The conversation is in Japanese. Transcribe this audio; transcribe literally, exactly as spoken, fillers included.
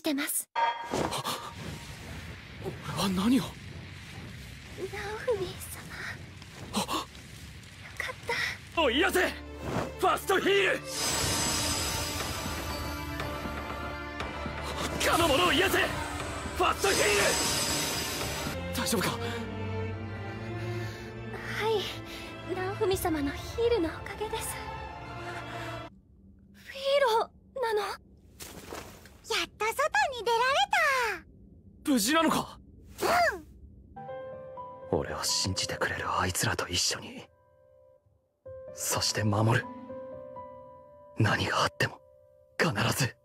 てます。 俺は何を。 ラオフミ様、よかった。 おいやせ、ファストヒール。かの者を癒せ、ファストヒール。大丈夫か。 はい、ラオフミ様のヒールのおかげです。フィーロなの。やっと外に出られた。 無事なのか。 うん。 俺を信じてくれるあいつらと一緒に、そして守る。何があっても必ず。